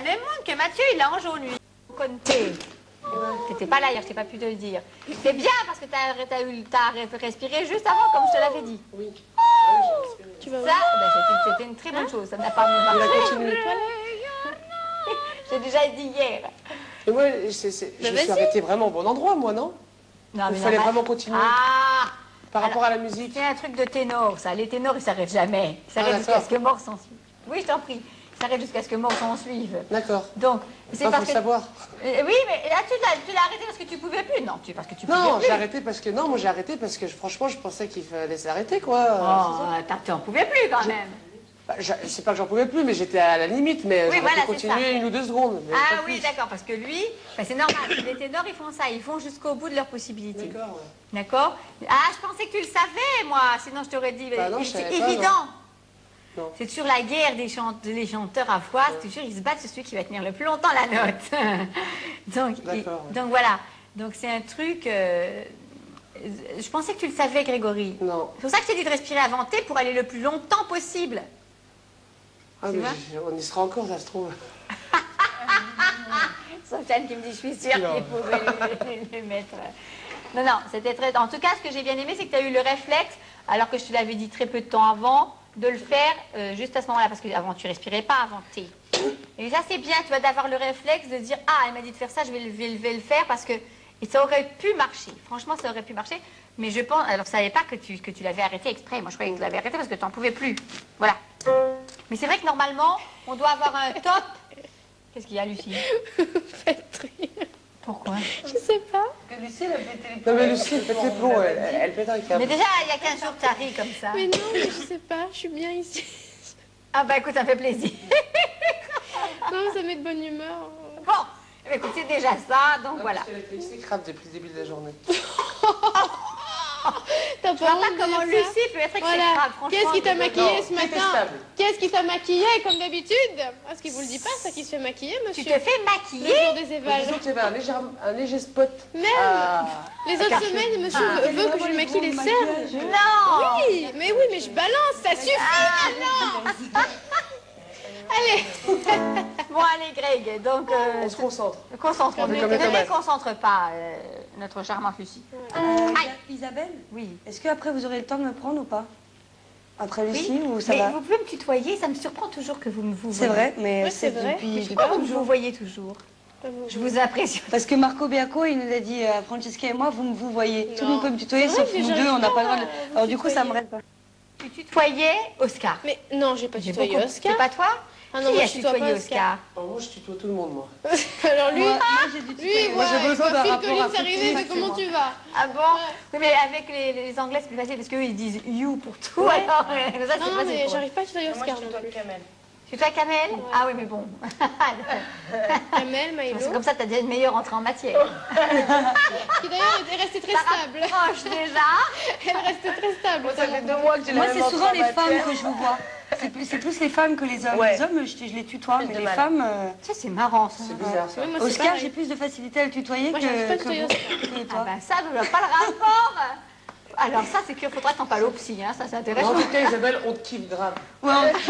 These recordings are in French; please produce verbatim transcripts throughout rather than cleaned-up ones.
le même monde que Mathieu, il a en jaune, lui. Conté. T'étais pas là hier, je t'ai pas pu te le dire. C'est bien parce que t'as as eu t'as respiré juste avant, comme je te l'avais dit. Oui. Tu vas ça, ben, c'était une très bonne hein? chose. Ça n'a pas marché. J'ai déjà dit hier. Et moi, je suis arrêtée vraiment au bon endroit, moi, non? Non, mais il fallait vraiment continuer. Ah, par rapport alors, à la musique. C'est un truc de ténor, ça. Les ténors, ils s'arrêtent jamais. Ils s'arrêtent ah, jusqu'à ce que mort s'en suive. Oui, je t'en prie. Ils s'arrêtent jusqu'à ce que mort s'en suive. D'accord. Donc, c'est parce que... savoir. Euh, oui, mais là, tu l'as arrêté parce que tu pouvais plus. Non, tu parce que tu pouvais non, plus. j'ai arrêté parce que non, moi j'ai arrêté parce que franchement, je pensais qu'il fallait s'arrêter, quoi. Oh, tu n'en pouvais plus quand même. Bah, je sais pas que j'en pouvais plus, mais j'étais à la limite, mais oui, j'aurais voilà, pu continuer une ou deux secondes. Ah oui, d'accord, parce que lui, bah, c'est normal, les ténors, ils font ça, ils font jusqu'au bout de leurs possibilités. D'accord, ouais. D'accord. Ah, je pensais que tu le savais, moi, sinon je t'aurais dit, bah, c'est évident. C'est sur la guerre des chante les chanteurs à voix, ouais. Toujours, ils se battent sur celui qui va tenir le plus longtemps la note. donc, il, ouais. donc voilà, donc c'est un truc... Euh, je pensais que tu le savais, Grégory. Non. C'est pour ça que je t'ai dit de respirer à vanter pour aller le plus longtemps possible. Ah, mais on y sera encore, ça se trouve. Sofiane qui me dit, je suis sûre qu'il pouvait le, le mettre. Non, non, c'était très... En tout cas, ce que j'ai bien aimé, c'est que tu as eu le réflexe, alors que je te l'avais dit très peu de temps avant, de le faire euh, juste à ce moment-là, parce qu'avant, tu respirais pas avant T. Et ça, c'est bien, tu vas d'avoir le réflexe de dire, ah, elle m'a dit de faire ça, je vais, je vais le faire, parce que... Et ça aurait pu marcher. Franchement, ça aurait pu marcher. Mais je pense... Alors, je ne savais pas que tu, que tu l'avais arrêté exprès. Moi, je croyais que tu l'avais arrêté parce que tu n'en pouvais plus. Voilà. Mais c'est vrai que normalement, on doit avoir un top. Qu'est-ce qu'il y a, Lucie? Faites rire. Pourquoi? Je sais pas. Que Lucie, elle a pété les plombs. Non, mais Lucie, elle pète les plombs. Elle, elle pète un câble. Mais déjà, il y a quinze jours, tu ris comme ça. Mais non, mais je sais pas. Je suis bien ici. Ah, bah écoute, ça me fait plaisir. Non, ça met de bonne humeur. Bon. Écoute, c'est déjà ça, donc ah, voilà. C'est grave depuis le début de la journée. T'as pas honte comment Lucie peut être exécrable, voilà. franchement. Qu'est-ce qui t'a maquillé ce matin? Qu'est-ce qui t'a maquillé comme d'habitude? Parce qu'il vous le dit pas, ça qui se fait maquiller, monsieur. Tu te fais maquiller? Le jour des évals. Disons que tu avais un léger, un léger spot. Même ah. Les autres semaines, monsieur ah. veut que je lui maquille les cernes. Non. Oui, mais oui, mais je balance, ça suffit ah. maintenant. Allez. Bon, allez, Greg, donc... Euh, on se concentre. Concentre, ne ne concentre pas, euh, notre charmante Lucie. Euh, Isabelle? Oui. Est-ce qu'après, vous aurez le temps de me prendre ou pas? Après Lucie, oui. ou ça mais va? Vous pouvez me tutoyer, ça me surprend toujours que vous me vous voyez. C'est vrai, mais oui, c'est vrai. depuis... Mais pourquoi vous me vous voyez toujours? Je vous impressionne. Parce que Marco Biaco, il nous a dit, euh, Francesca et moi, vous, vous voyez. Non. Tout le monde peut me tutoyer, sauf nous deux, on n'a pas le droit de... Alors du coup, ça me reste pas. Tu tutoyais Oscar? Mais non, j'ai pas tutoyé Oscar. C'est pas toi? Ah non, qui moi, a je tutoie pas Oscar. Oh, moi, je tutoie tout le monde, moi. Alors lui, moi, moi j'ai dû tutoyer. lui, moi, j'ai besoin d'un rapport affectif. C'est comment tu vas? Ah bon? Ouais. Oui, mais avec les, les Anglais, c'est plus facile parce qu'eux, ils disent you pour tout. Ouais. Alors, ça, non, non, mais j'arrive pas à tutoyer Oscar. Moi, je tutoie Kamel. Tu tutoies Kamel? Ouais. Ah oui, mais bon. Kamel, Maïlo. C'est comme ça, tu as déjà une meilleure entrée en matière. Qui d'ailleurs est restée très stable. Proche déjà. Elle reste très stable. Ça fait deux mois que Moi, c'est souvent les femmes que je vous vois. C'est plus, plus les femmes que les hommes. Ouais. Les hommes, je, je les tutoie, mais les mal. femmes... Euh... Ça, c'est marrant, ça. C'est bizarre, ça. Oui, moi, Oscar, j'ai plus de facilité à le tutoyer moi, que, pas que vous. Et toi. Ah bah ça, ne pas le rapport. Alors ça, c'est qu'il faudra que t'en parles au psy, hein. Ça, c'est intéressant. En tout cas, Isabelle, on te kiffe grave. Ouais, on te kiffe,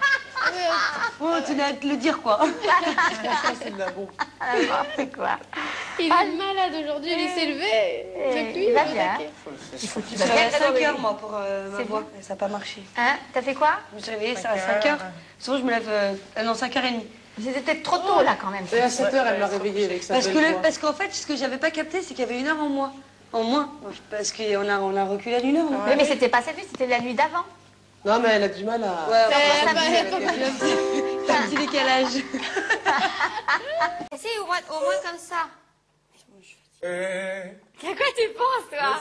quoi. Ouais, tu dois te le dire, quoi. C'est de la bombe. C'est quoi? Il est malade aujourd'hui, il s'est levé. Avec lui, il va bien. Il faut que tu vas à cinq heures, moi, pour euh, ma voix. Ça n'a pas marché. Hein? T'as fait quoi? Je me suis réveillée à cinq heures. Souvent, je me lève... Euh, non, cinq heures trente. C'était peut-être trop tôt, là, quand même. Et à sept heures, elle m'a réveillée avec sa parce belle que le, voix. Parce qu'en fait, ce que j'avais pas capté, c'est qu'il y avait une heure en moins. En moins. Parce qu'on a, on a reculé d'une heure. Ah ouais. Oui, mais c'était pas cette nuit, c'était la nuit d'avant. Non, mais elle a du mal à... Ouais, c'est pas un petit décalage. Si, au moins, au moins comme ça. À quoi tu penses, toi?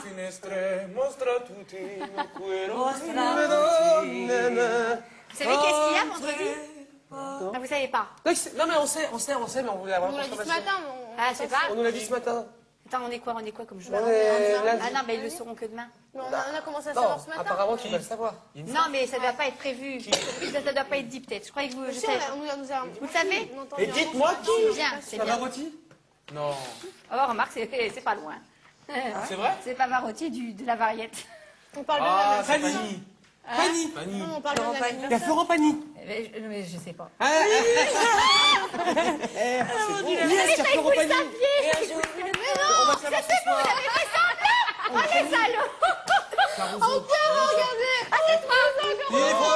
Vous savez qu'est-ce qu'il y a vendredi? Non. Ah, vous savez pas? Non, mais on sait, on sait, on sait, mais on voulait avoir... On l'a dit ce matin, on... Ah, c'est pas? On nous l'a dit ce matin. Attends, on est quoi, on est quoi comme jour? Euh, ah non, mais ils le sauront que demain. Non, on, a, on a commencé à savoir non, ce matin. Apparemment, tu vas le savoir. Non, mais ça ne doit pas être prévu. Ça ne doit pas être dit, peut-être. Je croyais que vous... Je sais, sais. on nous a, nous a, vous le savez? Et dites-moi qui? Bien, c'est bien. Pavarotti? Non. Oh, remarque, c'est pas loin. C'est vrai? C'est Pavarotti du, de la variette. On parle de ah, la Fanny. Fanny. Non, on parle de la Il y a Florent Pagny. Mais je, mais je sais pas. Ah, ah, ah, eh, c'est bon. Yes, tu as fait compagnie. On va savoir ce soir. Vous avez fait semblant. Oh les salauds. On peut regarder. Ah c'est trop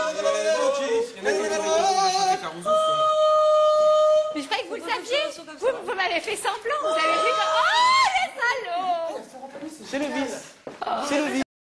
mais je croyais que vous le saviez. Vous, vous m'avez fait semblant. Vous avez fait comme... Oh les salauds. C'est le vice. C'est le vice.